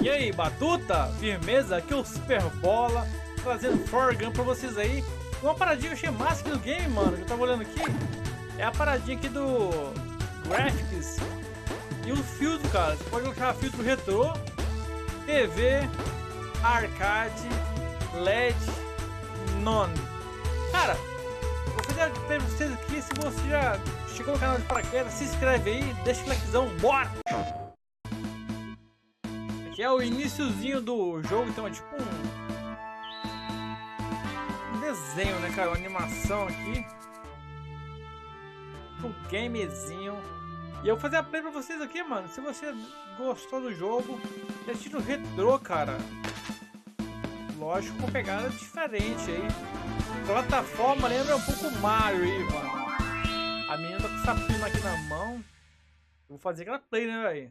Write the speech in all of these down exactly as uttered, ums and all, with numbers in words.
E aí, Batuta? Firmeza? Aqui é o Super Bola, trazendo Forgun pra vocês aí. Uma paradinha que eu achei massa aqui do game, mano, que eu tava olhando aqui. É a paradinha aqui do Graphics e o filtro, cara. Você pode colocar filtro retrô, T V, arcade, L E D, non. Cara, vou fazer pra vocês aqui. Se você já chegou no canal de paraquedas, se inscreve aí, deixa o likezão, bora! Aqui é o iniciozinho do jogo, então é tipo um, um desenho, né, cara? Uma animação aqui. Um gamezinho. E eu vou fazer a play pra vocês aqui, mano. Se você gostou do jogo, é estilo retrô, cara. Lógico, com pegada diferente aí. Plataforma lembra um pouco Mario aí, mano. A menina tá com o sapinho aqui na mão. Eu vou fazer aquela play, né, velho?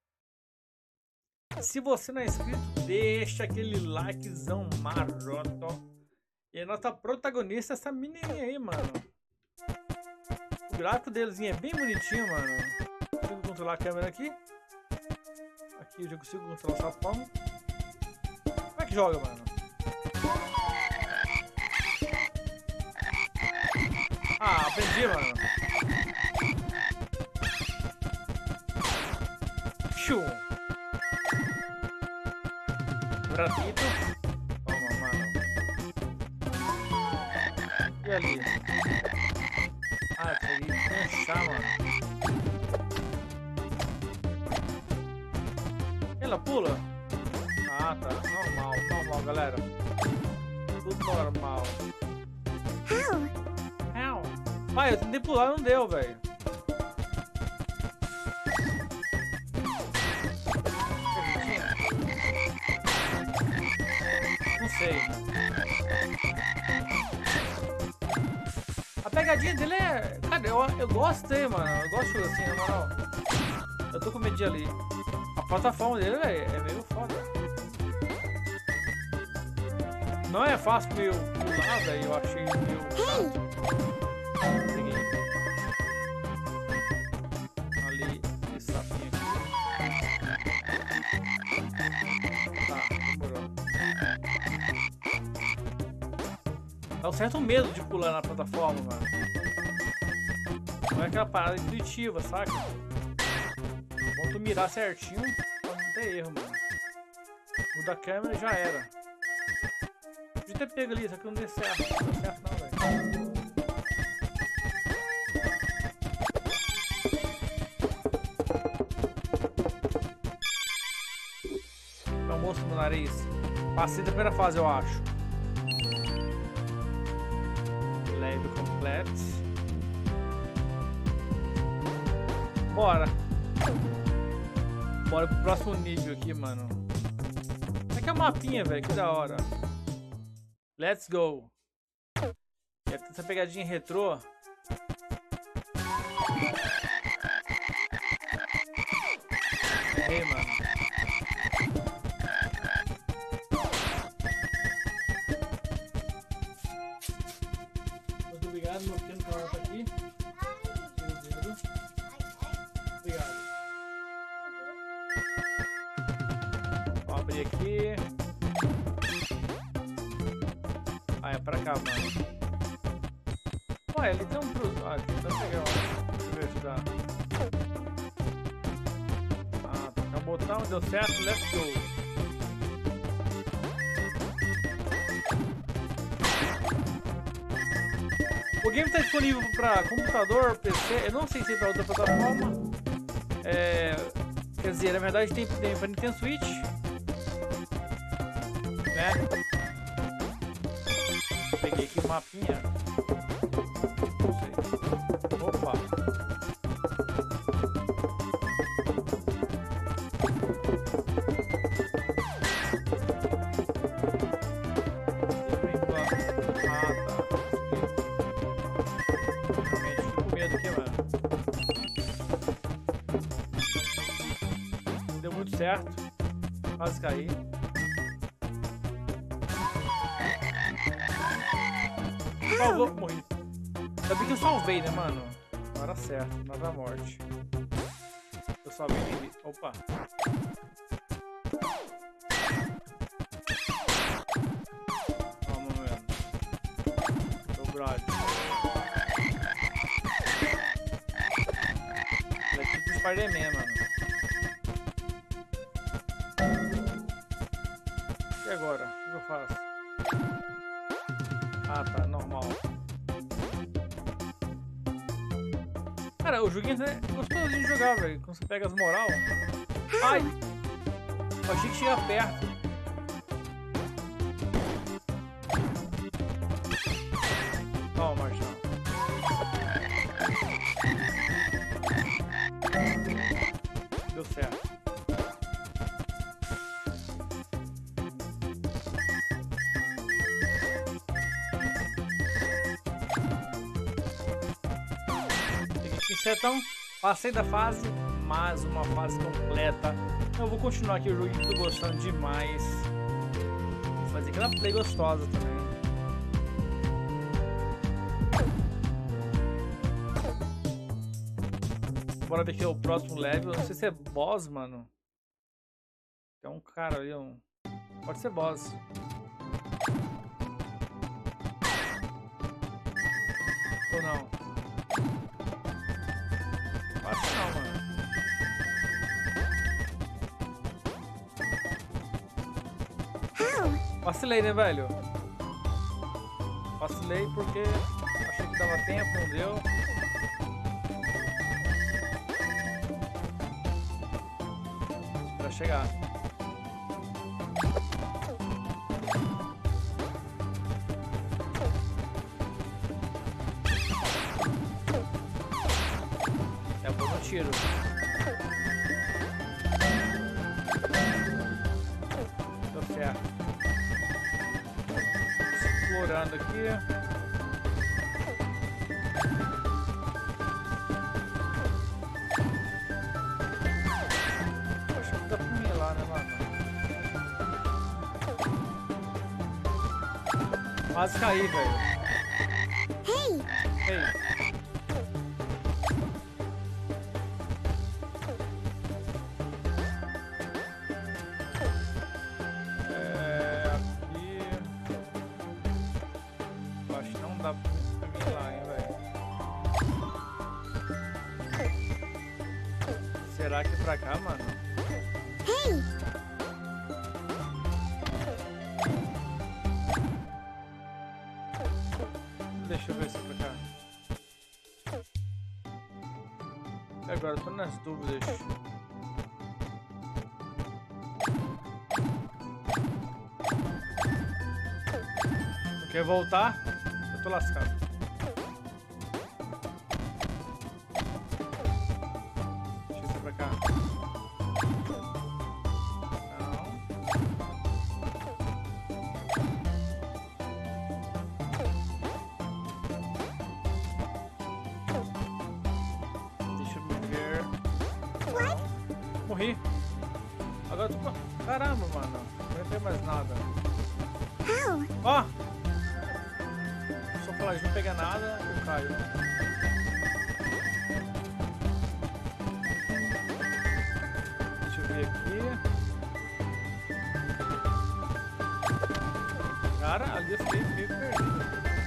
Se você não é inscrito, deixa aquele likezão maroto. E a nossa protagonista é essa menininha aí, mano. O gráfico deles é bem bonitinho, mano. Consigo controlar a câmera aqui. Aqui eu já consigo controlar o sapão. Como é que joga, mano? Ah, aprendi, mano. Shoo. Gratuito. Toma, mano. E ali? Ah, peguei que lançar, mano. Ela pula? Ah, tá. Normal, normal, galera. Tudo normal. How? How? Pai, eu tentei pular, não deu, velho. Não sei. A pegadinha dele é... Cara, eu, eu gosto dele, mano. Eu gosto assim, na moral. Eu tô com medo de ali. A plataforma dele, velho, é meio foda. Não é fácil meio pular, velho. Eu achei meio chato. Peguei. Ali, esse sapinho aqui. Tá, demorou. Dá um certo medo de pular na plataforma, mano. Não é aquela parada intuitiva, saca? Bom tu mirar certinho pra não ter erro, mano. Muda a câmera e já era. Podia ter pego ali, só que não deu certo. Não deu certo não, velho. Tem um monstro no nariz. Passei da primeira fase, eu acho. Level completo. Bora. Bora pro próximo nível aqui, mano. É que é um mapinha, velho. Que da hora. Let's go. E essa pegadinha retrô. Ei, mano. Muito obrigado, meu pequeno canal tá aqui. Obrigado. Vou abrir aqui. Ah, é pra cá, mano. Ué, ele tem um pro... Ah, aqui tá legal. Deixa eu ver se dá. Ah, tocar o botão, deu certo, let's go. O game está disponível para computador, P C, eu não sei se é para outra plataforma. É, quer dizer, na verdade tem, tem para Nintendo Switch, né? Peguei aqui o mapinha. Não sei. Opa! Certo, quase caí. Salvou, morri. Ainda bem que eu salvei, né, mano? Na hora certa, na hora da morte. Eu salvei ele. Opa! brother. Ele é tipo Spider-Man, mano. E agora? O que eu faço? Ah, tá, normal. Cara, o joguinho é gostosinho de jogar, velho. Quando você pega as moral. Ai! Eu achei que chegar perto. Ó, Marchão. Deu certo. Então, passei da fase, mais uma fase completa. Eu vou continuar aqui o jogo que tô gostando demais. Vou fazer aquela play gostosa também. Bora ver aqui o próximo level. Não sei se é boss, mano. Tem um cara ali, um... Pode ser boss. Ou não? Acho que não, mano. Vacilei, né, velho? Vacilei porque achei que dava tempo, não deu. Pra chegar. É bom no tiro. Deu certo. Explorando aqui. Acho que dá pra mim lá, né, mano? Quase caí, velho. Hey! Hey! Será que é pra cá, mano? Hey! Deixa eu ver se é pra cá. E agora, eu tô nas dúvidas. Não quer voltar? Eu tô lascado. Morri. Agora eu tô... Caramba, mano. Não tem mais nada. Ó! Oh! Só falar, não pega nada, eu caio. Deixa eu ver aqui. Cara, ali eu fiquei meio perdido.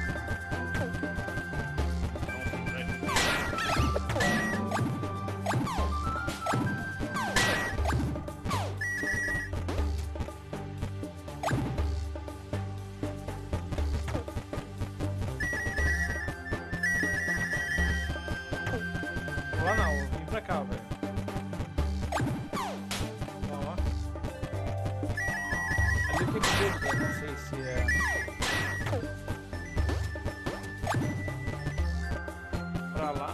Lá não, eu vim pra cá, velho. Vamos lá. Ali eu tenho dúvida, não sei se é... Pra lá.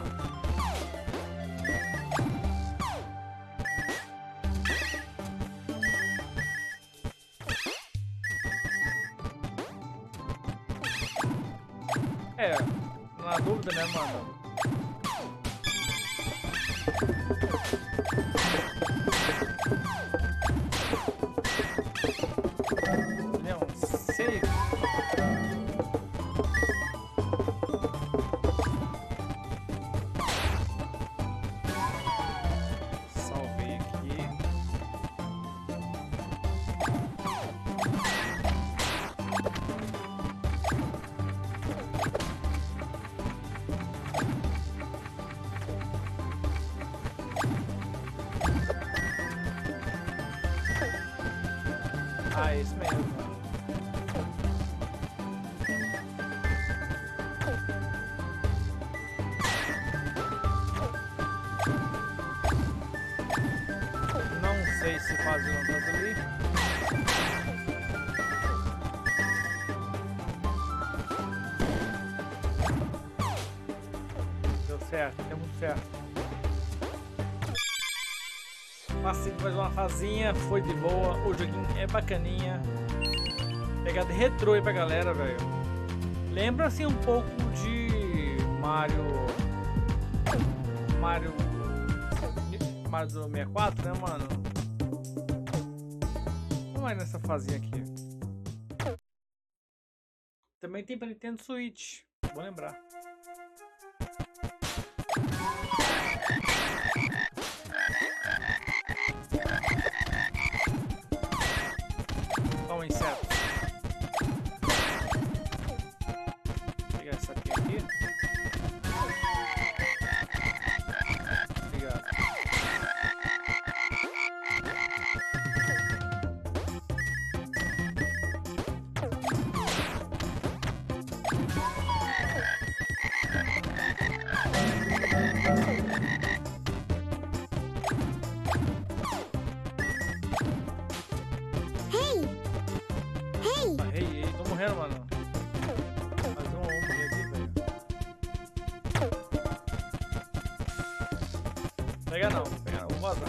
É, na dúvida, né, mano? Não sei. Salvei aqui. Ah, é isso mesmo. Não sei se faz uma coisa ali. Deu certo, deu muito certo. Passei mais uma fazinha, foi de boa. O joguinho é bacaninha. Pegada retrô aí pra galera, velho. Lembra assim um pouco de Mario. Mario. Mario do sessenta e quatro, né, mano? Vamos mais nessa fazinha aqui. Também tem pra Nintendo Switch. Vou lembrar. Toma, inseto. Vou pegar essa aqui aqui. Obrigado. Ah, ei, ei, tô morrendo, mano. Mas não vou morrer aqui, velho. Pega não, pega não, vou vazar.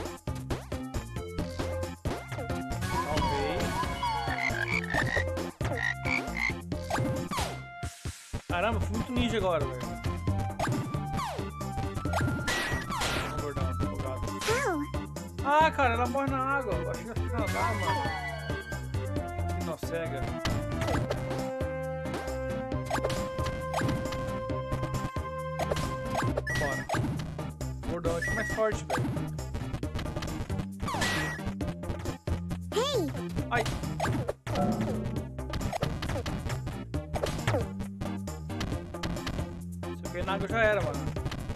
Salvei. Caramba, fui muito ninja agora, velho. Gordão, afogado. Ah, cara, ela morre na água. Eu achei que ela fica nadar, mano. Cega. Bora. O gordão aqui é mais forte, velho. Ai. Se eu cair na água já era, mano.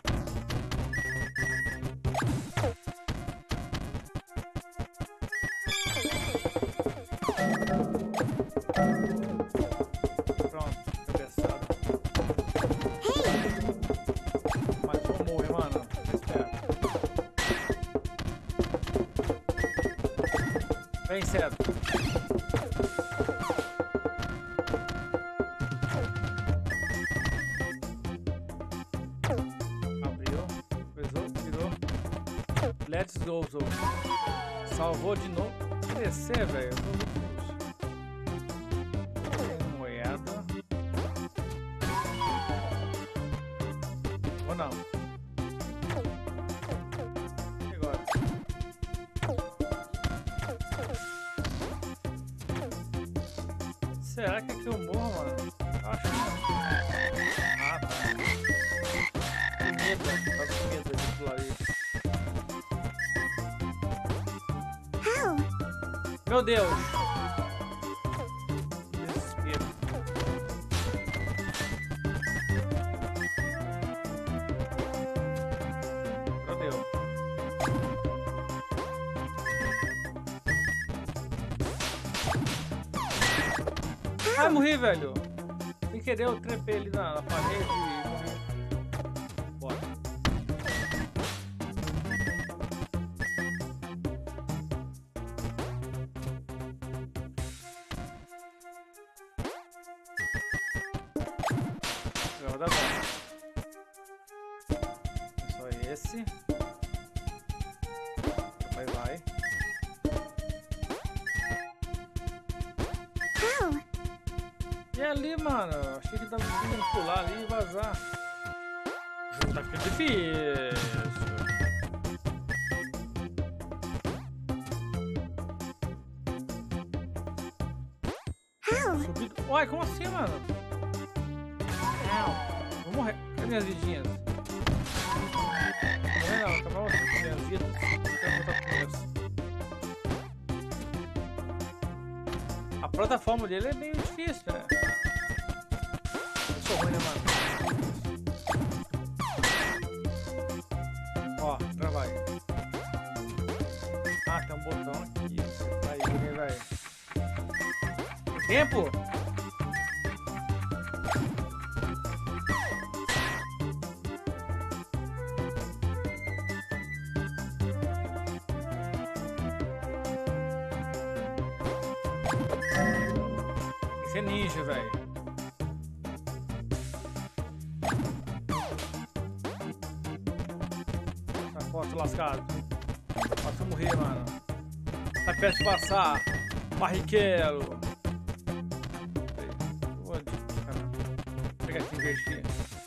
Vem, certo. Abriu. Coisou, virou. Let's go, Zou. Salvou de novo. Descer, velho. Moeda. Ou não? E agora? Será que aqui eu morro, mano? Acho que não. Ah, tá. Que medo, tava com medo de pular ali. Meu Deus! Desespero. Meu Deus. Ai, morri, velho. Sem querer, eu trepei ali na, na parede e morri. Bora. Vai dar bom. É só esse. Vai, vai. E ali, mano, achei que tava conseguindo pular ali e vazar. Tá ficando difícil. Subido. Uai, como assim, mano? Não, vou morrer. Cadê minhas vidinhas? Não, não, tá bom. Minhas vidas. Quero voltar pro começo. A plataforma dele é meio difícil, né? Eu sou ruim, né, mano? Ó, trabalho. Ah, tem um botão aqui. Vai, vai, vai. tempo? Tem que ser ninja, velho. Tá forte, lascado. Posso morrer, mano. Tá perto de passar. Barriquelo. Vou pegar aqui, invertir.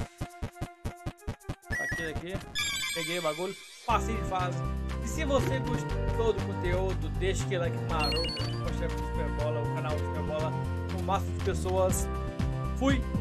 Aqui, aqui. Peguei o bagulho. Passei de fase. E se você gostou do conteúdo, deixe aquele like maroto. Compartilhe com o Super Bola, o canal do Super Bola, com o máximo de pessoas. Fui!